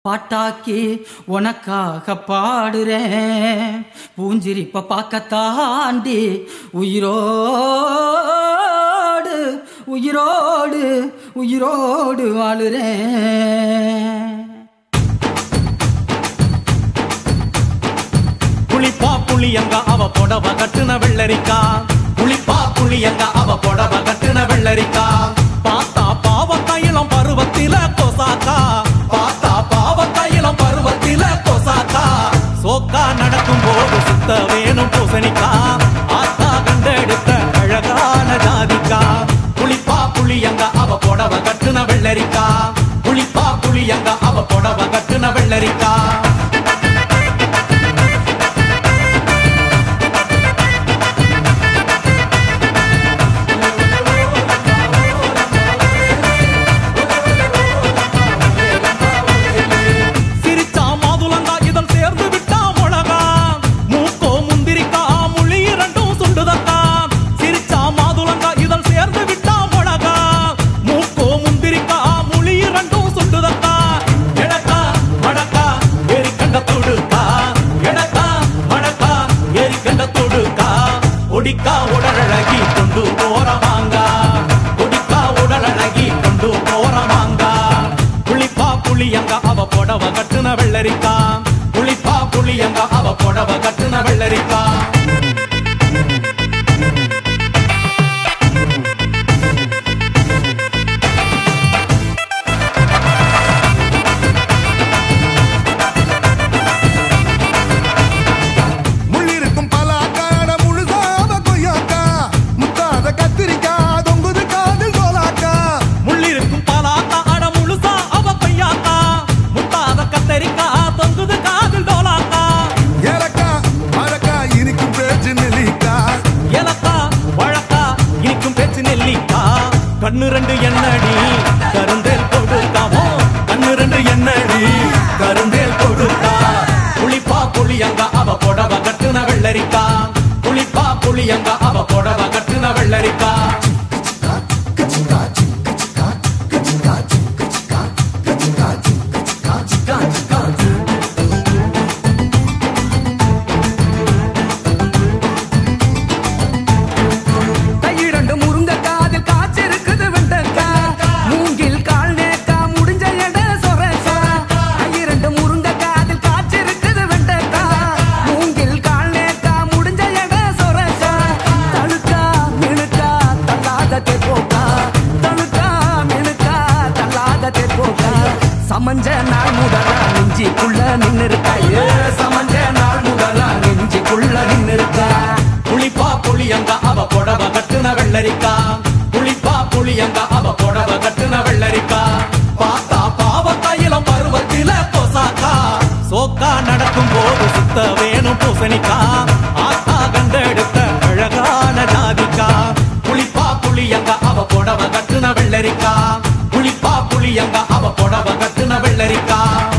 பாட்டாக்கி உனக்காக பாடுறேன் பூஞ்சிரிப்ப பார்க்க தாண்டி உயிரோடு உயிரோடு உயிரோடு வாழுறேன். புளிப்பா புளியங்க அவ புடவ கட்டுன வெள்ளரிக்கா புளிப்பா புளியங்க அவ புடவ கட்டுன வெள்ளரிக்கா பாத்தா பாவ கையிலம் பருவத்தில கொசாக்கா பாத்தா பாவ கையிலம் பருவத்தில கொசாக்கா சோக்கா நடக்கும் போது சுத்த வேணும் பூசணிக்கா ஆத்தா கண்டெடுத்த அழகான ஜாதிக்கா புளிப்பா புளியங்க அவ புடவ கட்டுன வெள்ளரிக்கா புளிப்பா புளியங்க அவ புடவ கட்டுன வெள்ளரிக்கா ஒடிக்கா உடலழகி கொண்டு போறவாங்க ஒடிக்கா உடலழகி கொண்டு போறவாங்க புளிப்பா புளியங்க அவ புடவ கட்டுன வெள்ளரிக்கா புளிப்பா புளியங்க அவ புடவ கட்டுன வெள்ளரிக்கா கண்ணு ரெண்டு என்னடி கருந்தேல் கொடுக்காமோ கண்ணு ரெண்டு என்னடி கருந்தேல் கொடுக்கா புளிப்பா புளியங்க அவ புடவ கட்டுன வெள்ளரிக்கா புளிப்பா புளியங்க அவ புடவ கட்டுன வெள்ளரிக்கா சமஞ்ச நாள் முதலா நெஞ்சிக்குள்ள நின்னு இருக்கா சமஞ்ச நாள் முதலா நெஞ்சிக்குள்ள நின்னு இருக்கா புளிப்பா புளியங்க அவ புடவ கட்டுன வெள்ளரிக்கா புளிப்பா புளியங்க அவ புடவ கட்டுன வெள்ளரிக்கா பாத்தா பாவ கையிலம் பருவத்தில கொசாக்கா சோக்கா நடக்கும் போது சுத்த வேணும் பூசணிக்கா ஆத்தா கண்டெடுத்த அழகான ஜாதிக்கா புளிப்பா புளியங்க அவ புடவ கட்டுன வெள்ளரிக்கா புளிப்பா புளியங்க அவ புடவ கட்டுன வெள்ளரிக்கா